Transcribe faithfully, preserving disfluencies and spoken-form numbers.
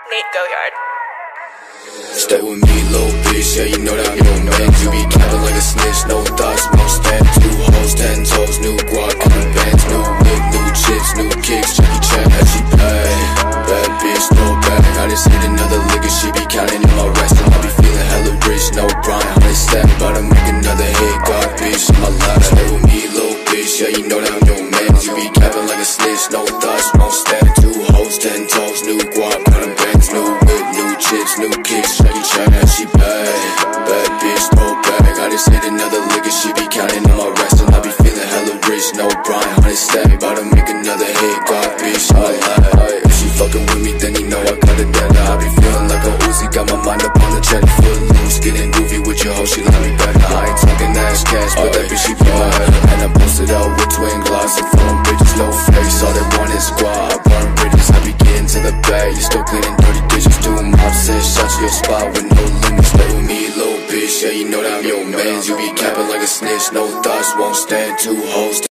Nate Goyard. Stay with me, little bitch, yeah, you know that I'm your man. You be capping like a snitch, no thoughts, no stand. Two hoes, ten toes, new guac on the bands. New whip, new chips, new kicks, Jackie Chan, how she pay. Bad bitch, no bag, I just hit another liquor. She be counting in my rest, and I be feeling hella rich. No Brian, honey stack, about to make another hit. God, bitch, in my life. Stay with me, little bitch, yeah, you know that I'm your man. You be capping like a snitch, no thoughts, no stand. Two hoes, ten toes, new guac on the bands. New whip, new chips, new kicks, Jackie Chan, how she pay. Bad bitch, no bag, I just hit another liquor. She be counting on my rest, and I be feeling hella rich. No Brian, honey stack, about to make another hit. God, bitch, in my life. If she fucking with me, then you know I got it down. I be feeling like a Uzi, got my mind up on the check. Foot loose, getting groovy with your hoe, she love me better. I ain't talking ass cash, but that bitch she be mine. And I posted out with twin glass and phone bitches, no face. All they want is squad, I burn bridges. I be getting to the bag, you still cleaning dirty dishes. Doing mob six shots to your spot with no limits. Stay with me, little bitch, yeah, you know that I'm your man. You be capping like a snitch, no thoughts, won't stand. Two hoes.